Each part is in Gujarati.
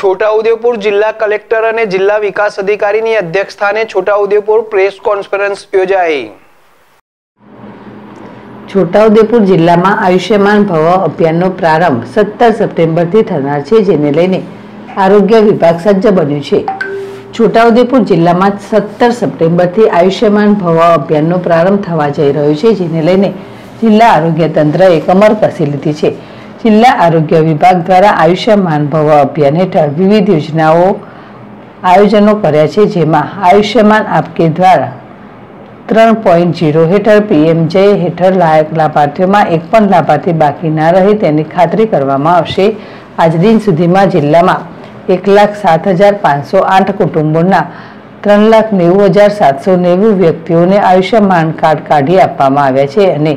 છોટાઉદેપુર જિલ્લા કલેક્ટર અને જિલ્લા વિકાસ અધિકારીની અધ્યક્ષસ્થાને છોટાઉદેપુર પ્રેસ કોન્ફરન્સ યોજાઈ। છોટાઉદેપુર જિલ્લામાં આયુષ્યમાન ભવ અભિયાનનો પ્રારંભ 17 સપ્ટેમ્બરથી થનાર છે, જેને લઈને આરોગ્ય વિભાગ સજ્જ બન્યું છે। છોટાઉદેપુર જિલ્લામાં 17 સપ્ટેમ્બરથી આયુષ્યમાન ભવ અભિયાનનો પ્રારંભ થવા જઈ રહ્યો છે, જેને લઈને જિલ્લા આરોગ્ય તંત્રએ કમર કસી લીધી છે। જિલ્લા આરોગ્ય વિભાગ દ્વારા આયુષ્યમાન ભવ અભિયાન હેઠળ વિવિધ યોજનાઓ આયોજનો કર્યા છે, જેમાં આયુષ્યમાન આપકે દ્વારા 3.0 હેઠળ પીએમજય હેઠળ લાયક લાભાર્થીઓમાં એક પણ લાભાર્થી બાકી ના રહે તેની ખાતરી કરવામાં આવશે। આજ દિન સુધીમાં જિલ્લામાં 1,07,508 કુટુંબોના 3,90,790 વ્યક્તિઓને આયુષ્યમાન કાર્ડ કાઢી આપવામાં આવ્યા છે અને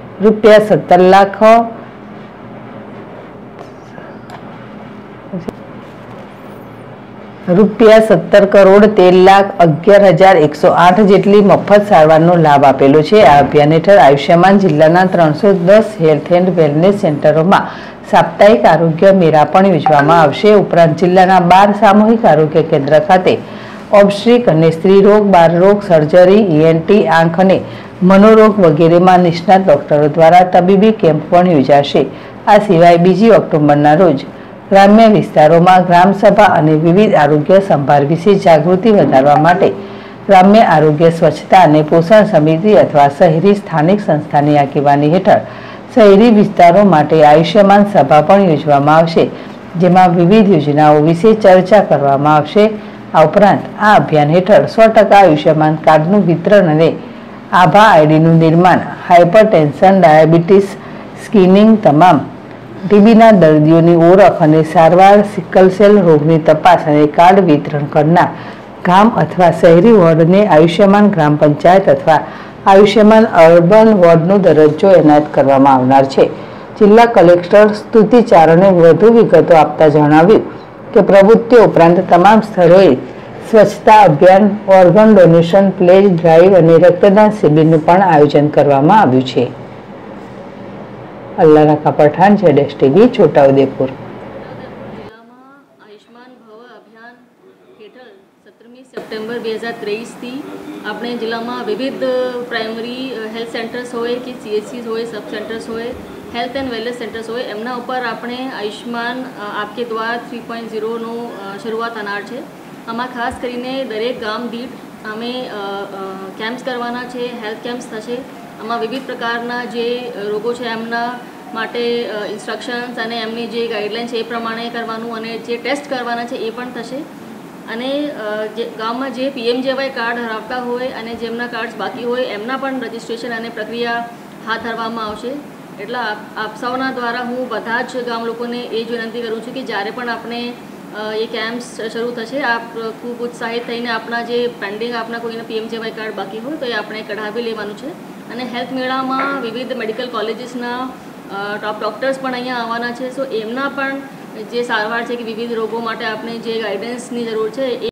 ₹17,13,11,108 જેટલી મફત સારવારનો લાભ આપેલો છે। આ અભિયાન હેઠળ આયુષ્યમાન જિલ્લાના 310 હેલ્થ એન્ડ વેલનેસ સેન્ટરોમાં સાપ્તાહિક આરોગ્ય મેળા પણ યોજવામાં આવશે। ઉપરાંત જિલ્લાના 12 સામૂહિક આરોગ્ય કેન્દ્ર ખાતે ઓબ્સ્ટ્રિક અને સ્ત્રીરોગ, બાળરોગ, સર્જરી, ENT, આંખ અને મનોરોગ વગેરેમાં નિષ્ણાત ડોક્ટરો દ્વારા તબીબી કેમ્પ પણ યોજાશે। આ સિવાય 2 ઓક્ટોબરના રોજ ગ્રામ્ય વિસ્તારોમાં ગ્રામસભા અને વિવિધ આરોગ્ય સંભાળ વિશે જાગૃતિ વધારવા માટે ગ્રામ્ય આરોગ્ય સ્વચ્છતા અને પોષણ સમિતિ અથવા શહેરી સ્થાનિક સંસ્થાની આગેવાની હેઠળ શહેરી વિસ્તારો માટે આયુષ્યમાન સભા પણ યોજવામાં આવશે, જેમાં વિવિધ યોજનાઓ વિશે ચર્ચા કરવામાં આવશે। આ ઉપરાંત આ અભિયાન હેઠળ 100% આયુષ્યમાન કાર્ડનું વિતરણ અને આભા આઈડીનું નિર્માણ, હાઇપરટેન્શન, ડાયાબિટીસ સ્ક્રીનિંગ, તમામ ટીબીના દર્દીઓની ઓળખ અને સારવાર, સિકલ સેલ રોગની તપાસ અને કાર્ડ વિતરણ કરનાર ગામ અથવા શહેરી વોર્ડને આયુષ્યમાન ગ્રામ પંચાયત અથવા આયુષ્યમાન અર્બન વોર્ડનો દરજ્જો એનાયત કરવામાં આવનાર છે। જિલ્લા કલેક્ટર સ્તુતિ ચારણે વધુ વિગતો આપતા જણાવ્યું કે પ્રવૃત્તિઓ ઉપરાંત તમામ સ્થળોએ સ્વચ્છતા અભિયાન, ઓર્ગન ડોનેશન, પ્લેજ ડ્રાઈવ અને રક્તદાન શિબિરનું પણ આયોજન કરવામાં આવ્યું છે। અલ્લાહ રખા પઠાણ, ZSTV, છોટાઉદેપુર। આયુષ્માન ભવ અભિયાન હેઠળ 17મી સપ્ટેમ્બર 2023થી આપણે જિલ્લામાં વિવિધ પ્રાઇમરી હેલ્થ સેન્ટર્સ હોય કે CHCs હોય, સબ સેન્ટર્સ હોય, હેલ્થ એન્ડ વેલનેસ સેન્ટર્સ હોય, એમના ઉપર આપણે આયુષ્માન આપકે દ્વારા 3.0નો શરૂઆત થનાર છે। આમાં ખાસ કરીને દરેક ગામ દીઠ અમે કેમ્પ્સ કરવાના છે, હેલ્થ કેમ્પ્સ થશે। આમાં વિવિધ પ્રકારના જે રોગો છે એમના માટે ઇન્સ્ટ્રક્શન્સ અને એમની જે ગાઈડલાઇન છે એ પ્રમાણે કરવાનું અને જે ટેસ્ટ કરવાના છે એ પણ થશે। અને જે ગામમાં જે PMJY કાર્ડ ધરાવતા હોય અને જેમના કાર્ડ્સ બાકી હોય એમના પણ રજિસ્ટ્રેશન અને પ્રક્રિયા હાથ ધરવામાં આવશે। એટલે આપ સૌના દ્વારા હું બધા જ ગામ લોકોને એ જ વિનંતી કરું છું કે જ્યારે પણ આપણે એ કેમ્પ્સ શરૂ થશે, આપ ખૂબ ઉત્સાહિત થઈને આપણા જે પેન્ડિંગ આપણા કોઈને PMJY કાર્ડ બાકી હોય તો એ આપણે કઢાવી લેવાનું છે। અને હેલ્થ મેળામાં વિવિધ મેડિકલ કોલેજીસના ટોપ ડૉક્ટર્સ પણ અહીંયા આવવાના છે। સો એમના પણ જે સારવાર છે કે વિવિધ રોગો માટે આપણે જે ગાઈડન્સની જરૂર છે એ